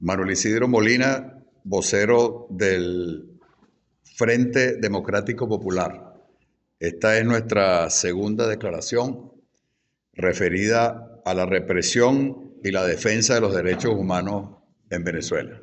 Manuel Isidro Molina, vocero del Frente Democrático Popular. Esta es nuestra segunda declaración referida a la represión y la defensa de los derechos humanos en Venezuela.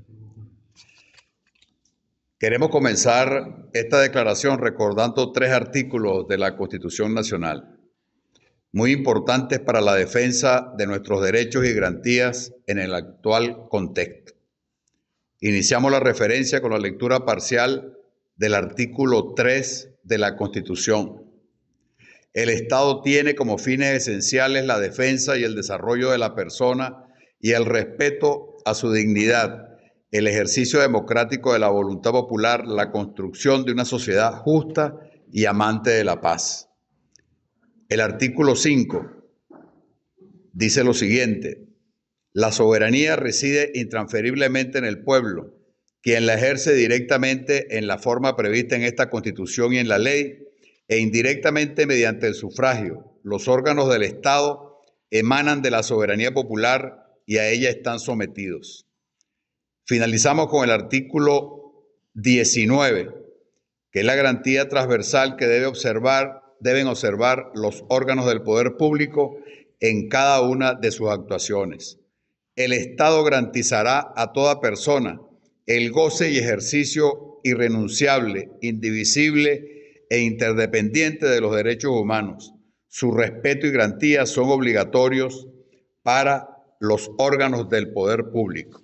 Queremos comenzar esta declaración recordando 3 artículos de la Constitución Nacional, muy importantes para la defensa de nuestros derechos y garantías en el actual contexto. Iniciamos la referencia con la lectura parcial del artículo 3 de la Constitución. El Estado tiene como fines esenciales la defensa y el desarrollo de la persona y el respeto a su dignidad, el ejercicio democrático de la voluntad popular, la construcción de una sociedad justa y amante de la paz. El artículo 5 dice lo siguiente: la soberanía reside intransferiblemente en el pueblo, quien la ejerce directamente en la forma prevista en esta Constitución y en la ley, e indirectamente mediante el sufragio. Los órganos del Estado emanan de la soberanía popular y a ella están sometidos. Finalizamos con el artículo 19, que es la garantía transversal que deben observar los órganos del poder público en cada una de sus actuaciones. El Estado garantizará a toda persona el goce y ejercicio irrenunciable, indivisible e interdependiente de los derechos humanos. Su respeto y garantía son obligatorios para los órganos del poder público.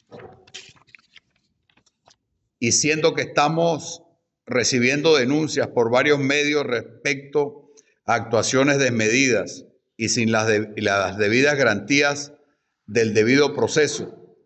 Y siendo que estamos recibiendo denuncias por varios medios respecto a actuaciones desmedidas y sin las debidas garantías del debido proceso,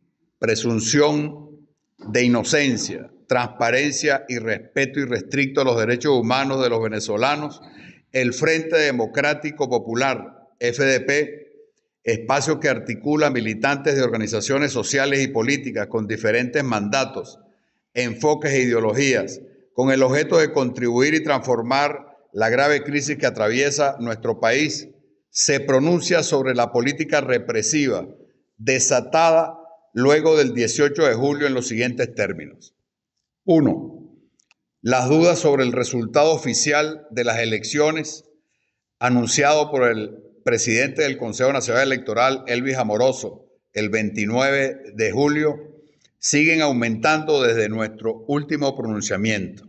presunción de inocencia, transparencia y respeto irrestricto a los derechos humanos de los venezolanos, el Frente Democrático Popular, FDP, espacio que articula militantes de organizaciones sociales y políticas con diferentes mandatos, enfoques e ideologías, con el objeto de contribuir y transformar la grave crisis que atraviesa nuestro país, se pronuncia sobre la política represiva desatada luego del 18 de julio en los siguientes términos. 1. Las dudas sobre el resultado oficial de las elecciones anunciado por el presidente del Consejo Nacional Electoral, Elvis Amoroso, el 29 de julio, siguen aumentando desde nuestro último pronunciamiento.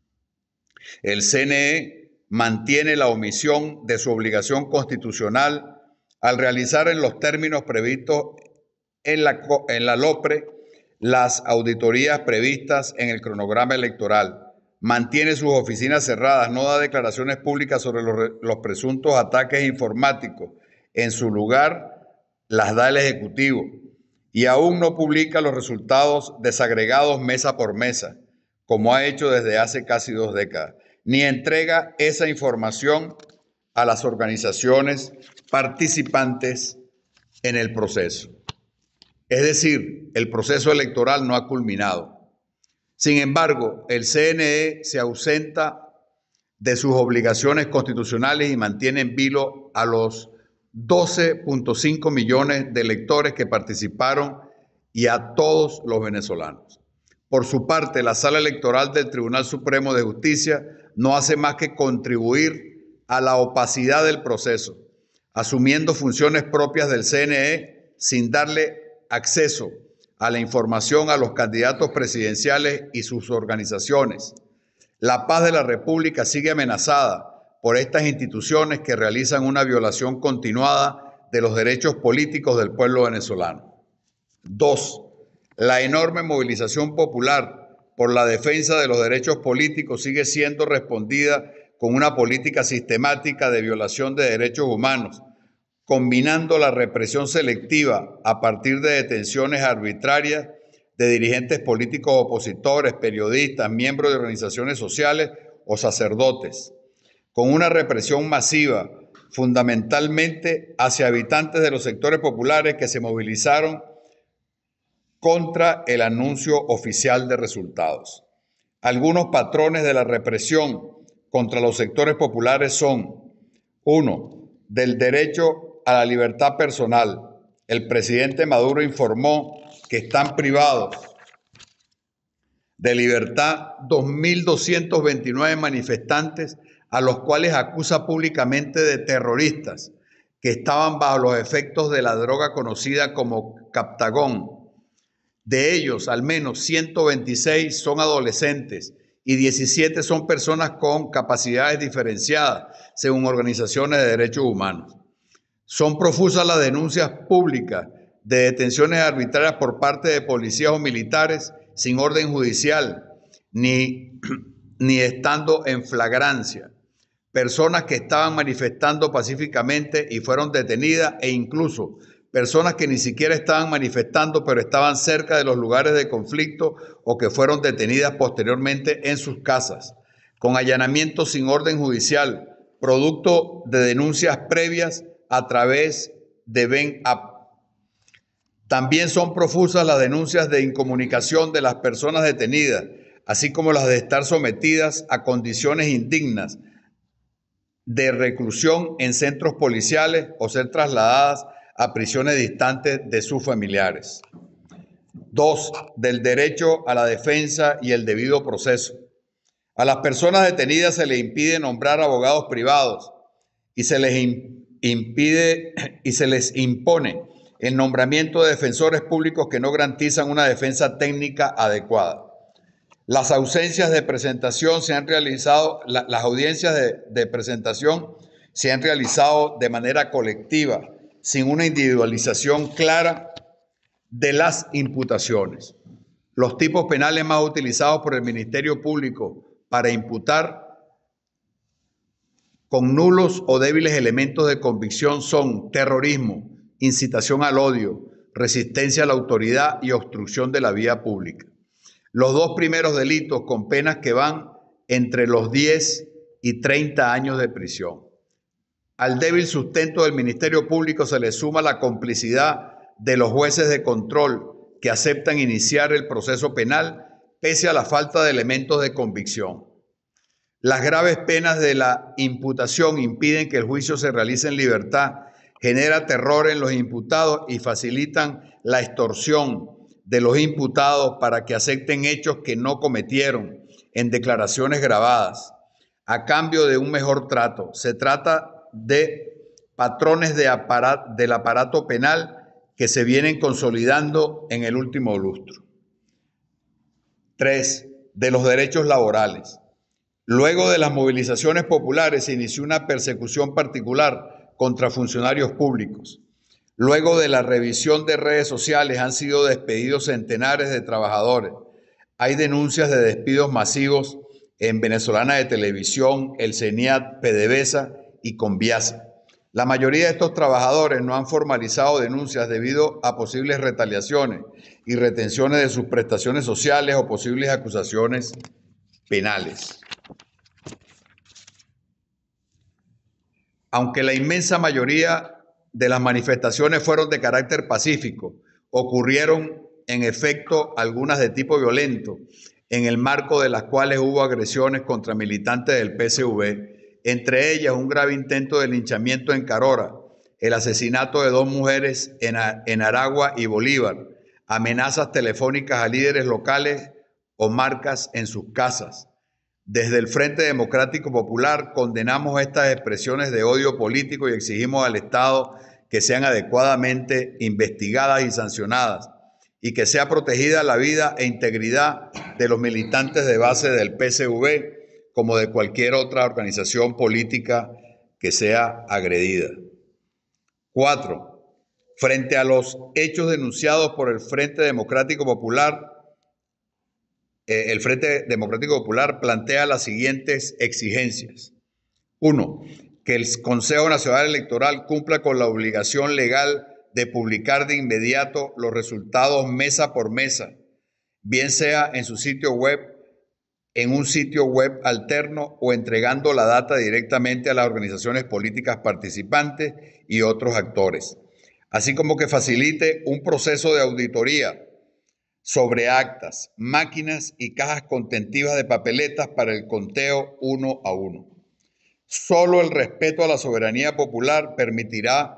El CNE mantiene la omisión de su obligación constitucional al realizar en los términos previstos en la LOPRE las auditorías previstas en el cronograma electoral. Mantiene sus oficinas cerradas, no da declaraciones públicas sobre los presuntos ataques informáticos. En su lugar, las da el Ejecutivo. Y aún no publica los resultados desagregados mesa por mesa, como ha hecho desde hace casi 2 décadas, ni entrega esa información a las organizaciones participantes en el proceso. Es decir, el proceso electoral no ha culminado. Sin embargo, el CNE se ausenta de sus obligaciones constitucionales y mantiene en vilo a los 12.5 millones de electores que participaron y a todos los venezolanos. Por su parte, la Sala Electoral del Tribunal Supremo de Justicia no hace más que contribuir a la opacidad del proceso, asumiendo funciones propias del CNE sin darle acceso a la información a los candidatos presidenciales y sus organizaciones. La paz de la República sigue amenazada por estas instituciones que realizan una violación continuada de los derechos políticos del pueblo venezolano. 2. La enorme movilización popular por la defensa de los derechos políticos sigue siendo respondida con una política sistemática de violación de derechos humanos, combinando la represión selectiva a partir de detenciones arbitrarias de dirigentes políticos opositores, periodistas, miembros de organizaciones sociales o sacerdotes, con una represión masiva, fundamentalmente hacia habitantes de los sectores populares que se movilizaron contra el anuncio oficial de resultados. Algunos patrones de la represión contra los sectores populares son: 1. Del derecho a la libertad personal, el presidente Maduro informó que están privados de libertad 2.229 manifestantes a los cuales acusa públicamente de terroristas que estaban bajo los efectos de la droga conocida como Captagón. De ellos, al menos 126 son adolescentes y 17 son personas con capacidades diferenciadas, según organizaciones de derechos humanos. Son profusas las denuncias públicas de detenciones arbitrarias por parte de policías o militares sin orden judicial, ni estando en flagrancia. Personas que estaban manifestando pacíficamente y fueron detenidas, e incluso personas que ni siquiera estaban manifestando, pero estaban cerca de los lugares de conflicto o que fueron detenidas posteriormente en sus casas, con allanamientos sin orden judicial, producto de denuncias previas a través de BEN-AP. También son profusas las denuncias de incomunicación de las personas detenidas, así como las de estar sometidas a condiciones indignas de reclusión en centros policiales o ser trasladadas a prisiones distantes de sus familiares. 2. Del derecho a la defensa y el debido proceso. A las personas detenidas se les impide nombrar abogados privados y se les impone el nombramiento de defensores públicos que no garantizan una defensa técnica adecuada. Las ausencias de presentación se han realizado, las audiencias de presentación se han realizado de manera colectiva, sin una individualización clara de las imputaciones. Los tipos penales más utilizados por el Ministerio Público para imputar con nulos o débiles elementos de convicción son terrorismo, incitación al odio, resistencia a la autoridad y obstrucción de la vía pública. Los dos primeros delitos con penas que van entre los 10 y 30 años de prisión. Al débil sustento del Ministerio Público se le suma la complicidad de los jueces de control que aceptan iniciar el proceso penal pese a la falta de elementos de convicción. Las graves penas de la imputación impiden que el juicio se realice en libertad, genera terror en los imputados y facilitan la extorsión de los imputados para que acepten hechos que no cometieron en declaraciones grabadas a cambio de un mejor trato. Se trata de patrones del aparato penal que se vienen consolidando en el último lustro. 3. De los derechos laborales. Luego de las movilizaciones populares se inició una persecución particular contra funcionarios públicos. Luego de la revisión de redes sociales han sido despedidos centenares de trabajadores. Hay denuncias de despidos masivos en Venezolana de Televisión, el CENIAT, PDVSA y Conviasa. La mayoría de estos trabajadores no han formalizado denuncias debido a posibles retaliaciones y retenciones de sus prestaciones sociales o posibles acusaciones penales. Aunque la inmensa mayoría de las manifestaciones fueron de carácter pacífico, ocurrieron en efecto algunas de tipo violento, en el marco de las cuales hubo agresiones contra militantes del PSV, entre ellas un grave intento de linchamiento en Carora, el asesinato de 2 mujeres en Aragua y Bolívar, amenazas telefónicas a líderes locales o marcas en sus casas. Desde el Frente Democrático Popular condenamos estas expresiones de odio político y exigimos al Estado que sean adecuadamente investigadas y sancionadas y que sea protegida la vida e integridad de los militantes de base del PSV como de cualquier otra organización política que sea agredida. 4. Frente a los hechos denunciados por el Frente Democrático Popular, el Frente Democrático Popular plantea las siguientes exigencias. 1. Que el Consejo Nacional Electoral cumpla con la obligación legal de publicar de inmediato los resultados mesa por mesa, bien sea en su sitio web, en un sitio web alterno o entregando la data directamente a las organizaciones políticas participantes y otros actores, así como que facilite un proceso de auditoría sobre actas, máquinas y cajas contentivas de papeletas para el conteo 1 a 1. Solo el respeto a la soberanía popular permitirá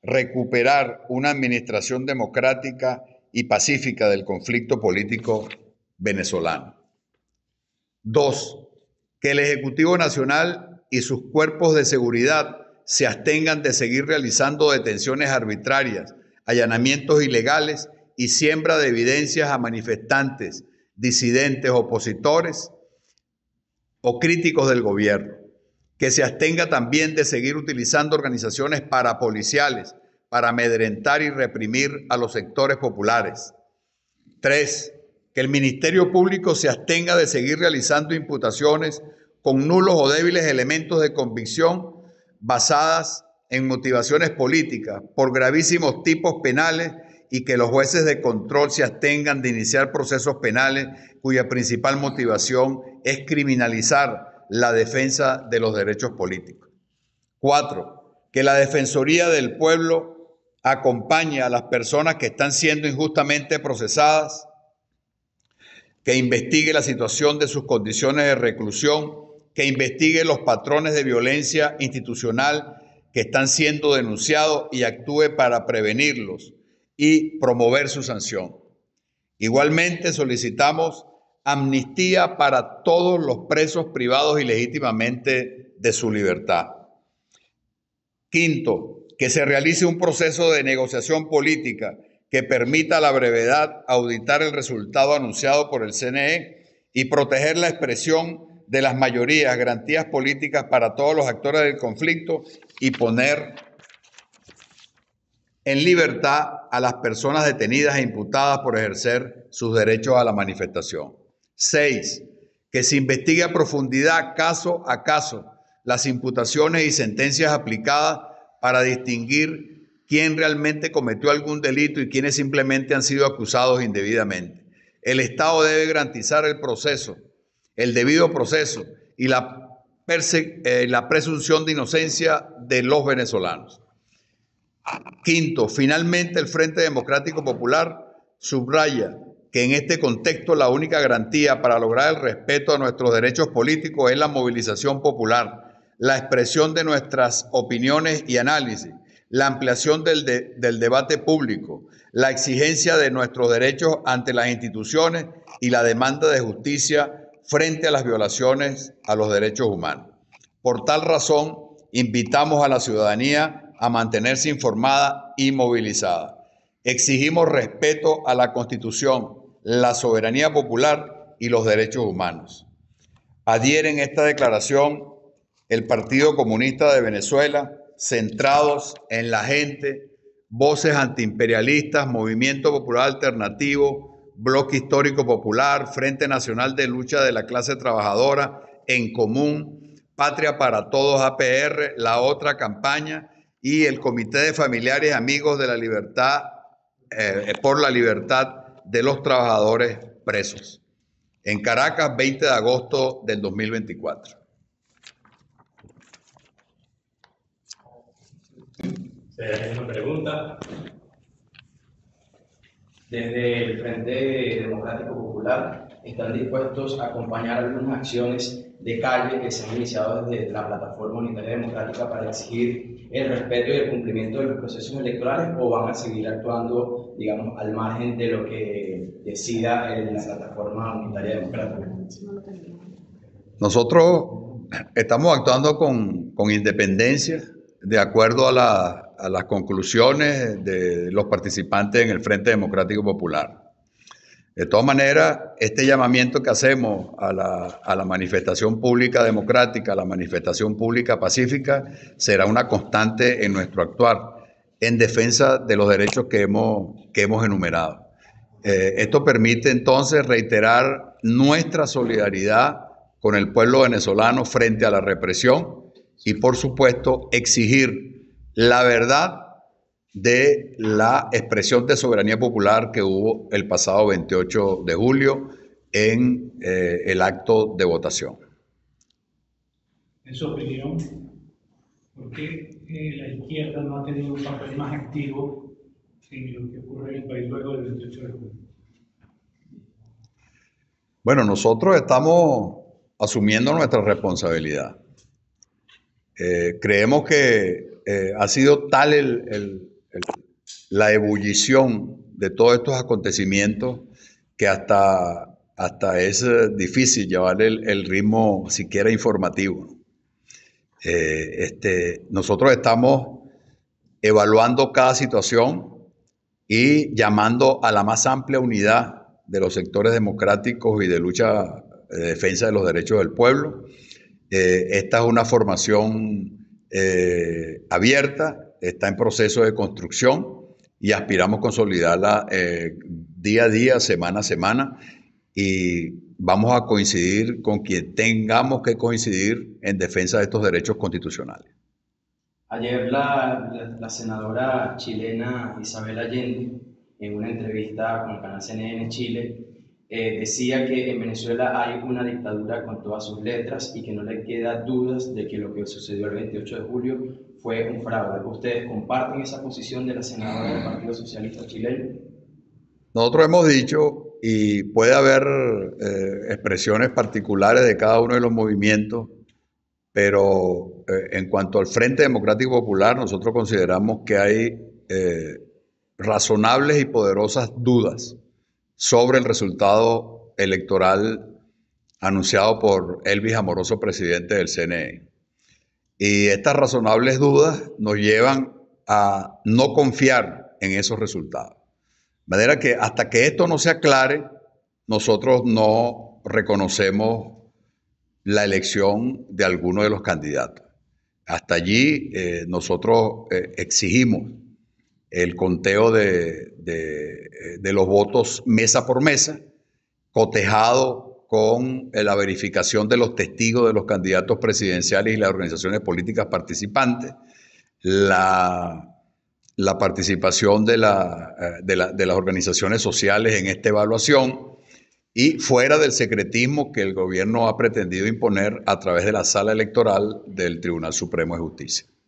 recuperar una administración democrática y pacífica del conflicto político venezolano. 2. Que el Ejecutivo Nacional y sus cuerpos de seguridad se abstengan de seguir realizando detenciones arbitrarias, allanamientos ilegales y siembra de evidencias a manifestantes, disidentes, opositores o críticos del gobierno. Que se abstenga también de seguir utilizando organizaciones parapoliciales para amedrentar y reprimir a los sectores populares. 3. Que el Ministerio Público se abstenga de seguir realizando imputaciones con nulos o débiles elementos de convicción basadas en motivaciones políticas por gravísimos tipos penales y que los jueces de control se abstengan de iniciar procesos penales cuya principal motivación es criminalizar la defensa de los derechos políticos. 4. Que la Defensoría del Pueblo acompañe a las personas que están siendo injustamente procesadas, que investigue la situación de sus condiciones de reclusión, que investigue los patrones de violencia institucional que están siendo denunciados y actúe para prevenirlos y promover su sanción. Igualmente solicitamos amnistía para todos los presos privados ilegítimamente de su libertad. 5. Que se realice un proceso de negociación política que permita a la brevedad auditar el resultado anunciado por el CNE y proteger la expresión de las mayorías, garantías políticas para todos los actores del conflicto y poner en libertad a las personas detenidas e imputadas por ejercer sus derechos a la manifestación. 6. Que se investigue a profundidad, caso a caso, las imputaciones y sentencias aplicadas para distinguir quién realmente cometió algún delito y quiénes simplemente han sido acusados indebidamente. El Estado debe garantizar el debido proceso y la presunción de inocencia de los venezolanos. 5. Finalmente, el Frente Democrático Popular subraya que en este contexto la única garantía para lograr el respeto a nuestros derechos políticos es la movilización popular, la expresión de nuestras opiniones y análisis, la ampliación del debate público, la exigencia de nuestros derechos ante las instituciones y la demanda de justicia frente a las violaciones a los derechos humanos. Por tal razón, invitamos a la ciudadanía a mantenerse informada y movilizada. Exigimos respeto a la Constitución, la soberanía popular y los derechos humanos. Adhieren a esta declaración el Partido Comunista de Venezuela, Centrados en la Gente, Voces Antiimperialistas, Movimiento Popular Alternativo, Bloque Histórico Popular, Frente Nacional de Lucha de la Clase Trabajadora, En Común, Patria para Todos APR, La Otra Campaña y el Comité de Familiares y Amigos de la Libertad por la Libertad de los Trabajadores Presos. En Caracas, 20 de agosto del 2024. Se hace una pregunta. Desde el Frente Democrático Popular, ¿están dispuestos a acompañar algunas acciones de calle que se han iniciado desde la Plataforma Unitaria Democrática para exigir el respeto y el cumplimiento de los procesos electorales, o van a seguir actuando, digamos, al margen de lo que decida la Plataforma Unitaria Democrática? Nosotros estamos actuando con independencia, de acuerdo a las conclusiones de los participantes en el Frente Democrático Popular. De todas maneras, este llamamiento que hacemos a la manifestación pública democrática, a la manifestación pública pacífica, será una constante en nuestro actuar en defensa de los derechos que hemos enumerado. Esto permite entonces reiterar nuestra solidaridad con el pueblo venezolano frente a la represión y, por supuesto, exigir la verdad de la expresión de soberanía popular que hubo el pasado 28 de julio en el acto de votación. En su opinión, ¿por qué la izquierda no ha tenido un papel más activo en lo que ocurre en el país luego del 28 de julio? Bueno, nosotros estamos asumiendo nuestra responsabilidad. Creemos que ha sido tal la ebullición de todos estos acontecimientos que hasta es difícil llevar el ritmo siquiera informativo. Nosotros estamos evaluando cada situación y llamando a la más amplia unidad de los sectores democráticos y de lucha de defensa de los derechos del pueblo. Esta es una formación abierta, está en proceso de construcción y aspiramos a consolidarla día a día, semana a semana, y vamos a coincidir con quien tengamos que coincidir en defensa de estos derechos constitucionales. Ayer la senadora chilena Isabel Allende, en una entrevista con el canal CNN Chile, decía que en Venezuela hay una dictadura con todas sus letras y que no le queda dudas de que lo que sucedió el 28 de julio fue un fraude. ¿Ustedes comparten esa posición de la senadora del Partido Socialista chileno? Nosotros hemos dicho, y puede haber expresiones particulares de cada uno de los movimientos, pero en cuanto al Frente Democrático Popular, nosotros consideramos que hay razonables y poderosas dudas sobre el resultado electoral anunciado por Elvis Amoroso, presidente del CNE. Y estas razonables dudas nos llevan a no confiar en esos resultados. De manera que hasta que esto no se aclare, nosotros no reconocemos la elección de alguno de los candidatos. Hasta allí nosotros exigimos el conteo de los votos mesa por mesa, cotejado con la verificación de los testigos de los candidatos presidenciales y las organizaciones políticas participantes, la participación de las organizaciones sociales en esta evaluación y fuera del secretismo que el gobierno ha pretendido imponer a través de la sala electoral del Tribunal Supremo de Justicia.